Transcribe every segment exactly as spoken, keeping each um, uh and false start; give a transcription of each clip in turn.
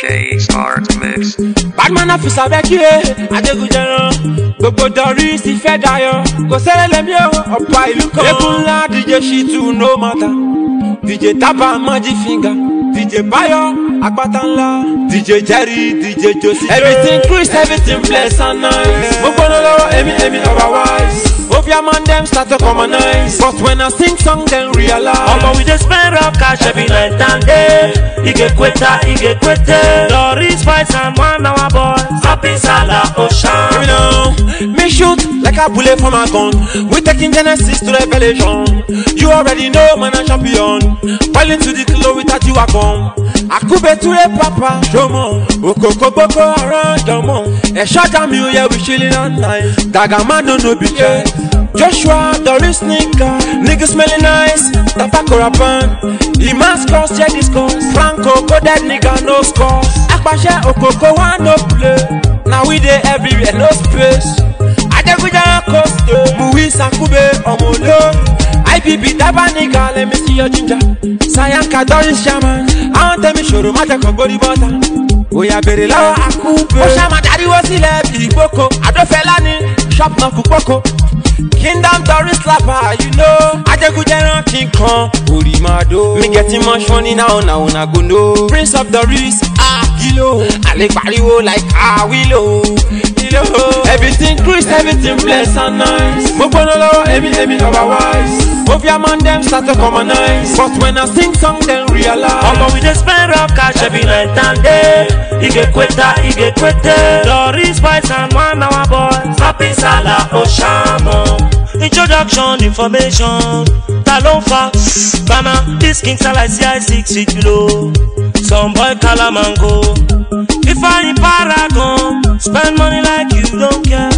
J Start Mix. Badman office avec you, Adegujana. Gbogbo Doris ti fẹ́ dayọ̀. Kò sẹ́lẹ̀ lẹ́mí o, ọ̀pá ìlú kan. Ekun ńlá D J Shitu no matter. D J Taba Magic Finger. D J Bayo, Àpáta ńlá. D J Jerry, D J Josie. Everything crisp, everything blessed and nice. Gbogbo no lọ́wọ́ èmi èmi otherwise. Ovia man them start to commonize. But when I sing song then realize. Omo we just spend rock cash every night and day. He get quitter, he get quitter. Doris Spice and one our boys. Happy Salah Ocean. You know, me shoot like a bullet from a gun. We taking Genesis to Revelation. You already know man a champion. Falling to the floor without you a come. Akube to a papa, show mo. Okoko boko around your mom. A shot jam you yeah we chilling at night. Dagaman no no betray. Joshua, Doris Sneaker, niggas smelling nice. Tobacco Rapan, Iman's cost, yeah discourse. Franco, go that nigga no score. Akbasha, Okoko, one no play. Now we there everywhere, no space. Adeguja coast, Muis Akube, Omolo. I P P Daba nigga, let me see your ginger. Sayanka, Doris Shaman. I want them to show them how to body butter. Oya bere lawa Akube. Oshama daddy was eleven, Boko. Adofelani, shop no Kupoko. Kingdom Doris Slapper, you know. Adegujeran King Kong, Orimado. Me getting much money now, now I go know. Prince of Doris, ah, Kilo. Ale Pariwo like ah, Willow. Kilo. Everything crisp, everything blessed and nice. Mobono lawa, emi emi otherwise. Ovia man them start to commonize. But when I sing song, then realize. Omo we just spend rock cash every night and day. He get quitter, he get quitter. Doris Spice and one our boys. Happy Salah Oshamo. Introduction, information. Talonfa, Bana, this King Salah C I six feet below. Some boy Calamango. If I in Paragon, spend money like you don't care.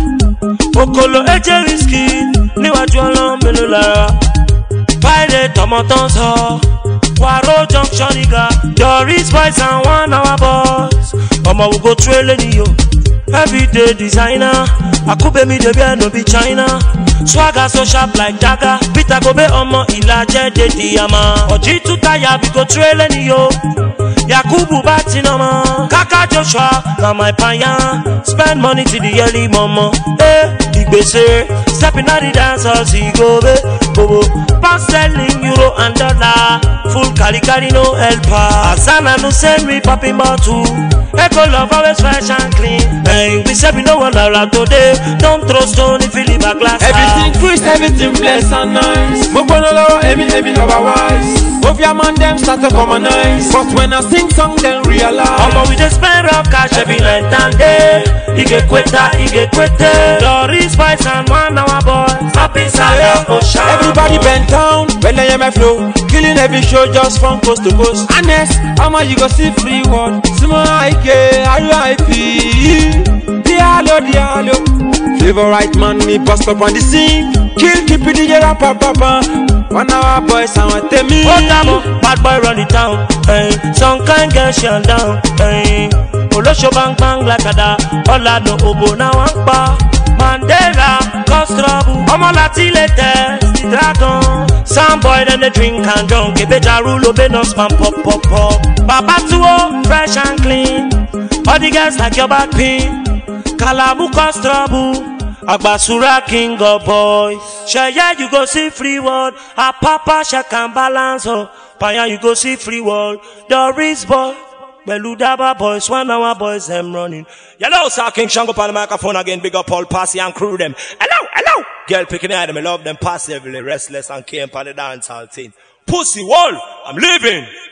Okolo Eje Risky, Niwaju Olon Melolara. Buy the tomatoes, Waro Junction, nigga. Doris Spice and one our boss. Omo we go trailing you. Everyday designer. Akube me de no be China. Swagger so sharp like Jagger. Peter Gobe omo ilaje de diama. Oji to tire we go trailing yo. Yakubu Batinoma. Kaka Joshua na my panya. Spend money to the early mama. Eh, Igbese. Stepping out the dancers he go be. Bobo. Pound selling euro and dollar. Full carry carry no helper. Asana no send me popping bottle. Echo love always fresh and clean. Hey, we said we no one around today. Don't throw stone if you leave a glass. Everything crisp, everything blessed and nice. Mobono lawa, emi emi otherwise. Ovia man them start to commonize. But when I sing song, then realize. Omo we just spend rock cash every night and day. He get quitter, he get quitter. Doris Spice and one our boys. Happy Salah Ocean. Everybody bent down, when I hear my flow. Killing every show just from coast to coast. Honest, how much you go see free one? Small I K, R I P. Diallo, diallo. Favorite man, me bust up on the scene. Kill, keep it, D J rapper, papa. One hour boys, I want to me. Oh, Damo, bad boy run the town. Hey, some kind girl shell down. Hey, Olosho bang bang like a da. Ola no obo na wangpa. Mandela, cause trouble. Omo lati latest, the dragon. Some boy then they drink and drunk. Keep it a rule, obey no spam pop pop pop. Baba tuo, fresh and clean. All the girls like your back pin. Kalabu cause trouble. Agbasura king of boys. Shaya you go see free world. A papa she can balance oh. Paya you go see free world. Doris boy. Beludaba boys, one hour boys them running. Hello, Sir King Shango on the microphone again. Big up all Passy and crew them. Hello, hello. Girl picking at them. I love them passively restless and came on the dance hall thing. Pussy wall. I'm leaving.